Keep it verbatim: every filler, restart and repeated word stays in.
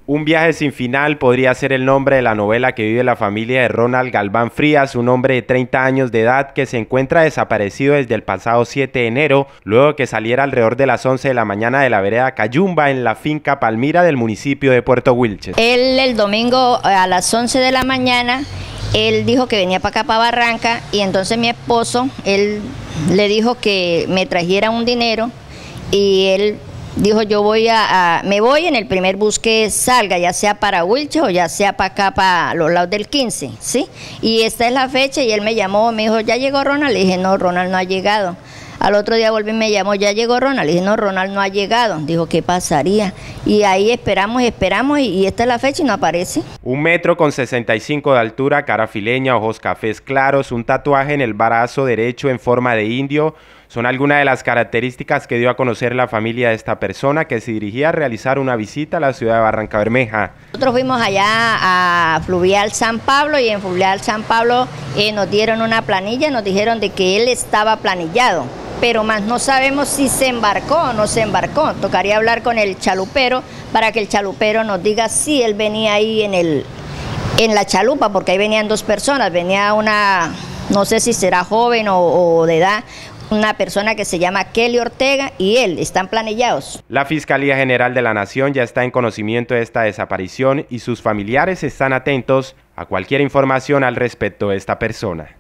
Un viaje sin final podría ser el nombre de la novela que vive la familia de Ronald Galván Frías, un hombre de treinta años de edad que se encuentra desaparecido desde el pasado siete de enero, luego que saliera alrededor de las once de la mañana de la vereda Cayumba en la finca Palmira del municipio de Puerto Wilches. Él el domingo a las once de la mañana, él dijo que venía para acá, para Barranca, y entonces mi esposo, él le dijo que me trajera un dinero y él dijo, yo voy a, a, me voy en el primer bus que salga, ya sea para Wilches o ya sea para acá, para los lados del quince, ¿sí? Y esta es la fecha y él me llamó, me dijo, ¿ya llegó Ronald? Le dije, no, Ronald no ha llegado. Al otro día volví y me llamó, ¿ya llegó Ronald? Le dije, no, Ronald no ha llegado. Dijo, ¿qué pasaría? Y ahí esperamos, esperamos y, y esta es la fecha y no aparece. Un metro con sesenta y cinco de altura, cara fileña, ojos cafés claros, un tatuaje en el brazo derecho en forma de indio, son algunas de las características que dio a conocer la familia de esta persona que se dirigía a realizar una visita a la ciudad de Barranca Bermeja. Nosotros fuimos allá a Fluvial San Pablo y en Fluvial San Pablo eh, nos dieron una planilla, nos dijeron de que él estaba planillado, pero más no sabemos si se embarcó o no se embarcó. Tocaría hablar con el chalupero para que el chalupero nos diga si él venía ahí en, el, en la chalupa, porque ahí venían dos personas, venía una, no sé si será joven o, o de edad, una persona que se llama Kelly Ortega y él, están planillados. La Fiscalía General de la Nación ya está en conocimiento de esta desaparición y sus familiares están atentos a cualquier información al respecto de esta persona.